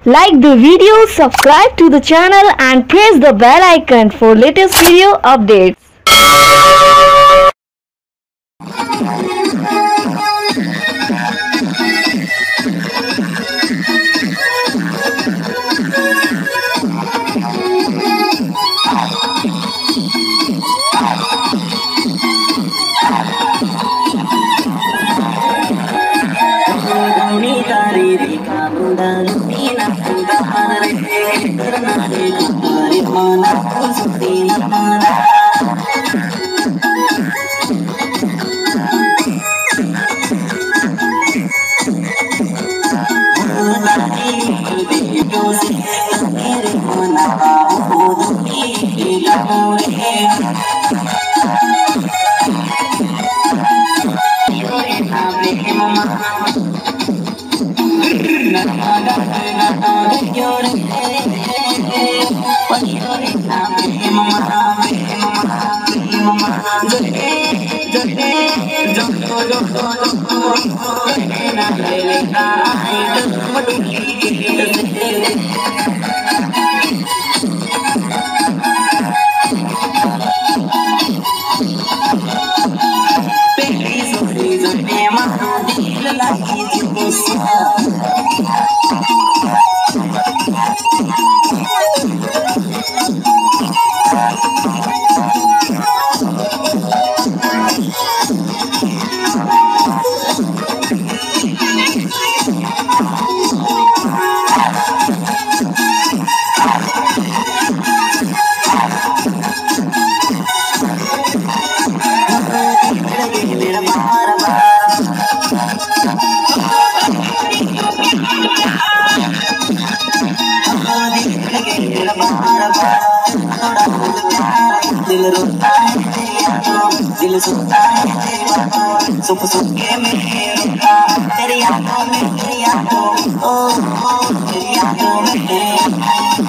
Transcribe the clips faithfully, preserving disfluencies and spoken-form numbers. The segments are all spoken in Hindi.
Like the video, subscribe to the channel and press the bell icon for latest video updates. दिल रोता है दिल सुनता है सुख सुख के मैं रोता तेरी आंखों में तेरी आंखों ओ ओ तेरी आंखों में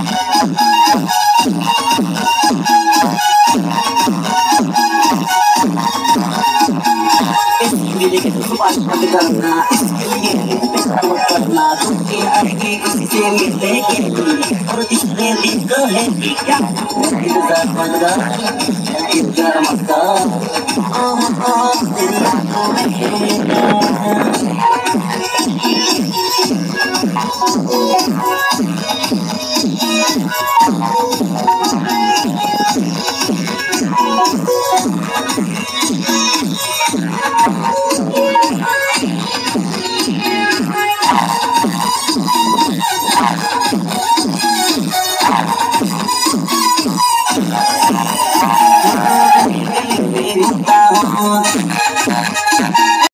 इसके लिए कि तू बात मत करना इसके लिए पैसा मत करना तुझे आगे किसी से मिलने के लिए और इसने लिखा है कि क्या इंतजार बन रहा इंतजार मत कर ओ ओ तेरी आंखों में